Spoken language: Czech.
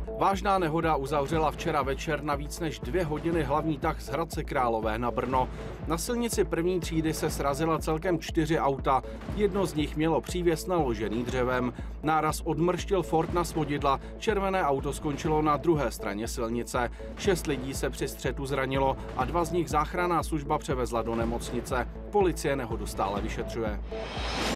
Vážná nehoda uzavřela včera večer na víc než 2 hodiny hlavní tah z Hradce Králové na Brno. Na silnici první třídy se srazila celkem 4 auta. Jedno z nich mělo přívěs naložený dřevem. Náraz odmrštil Ford na svodidla, červené auto skončilo na druhé straně silnice. 6 lidí se při střetu zranilo a 2 z nich záchranná služba převezla do nemocnice. Policie nehodu stále vyšetřuje.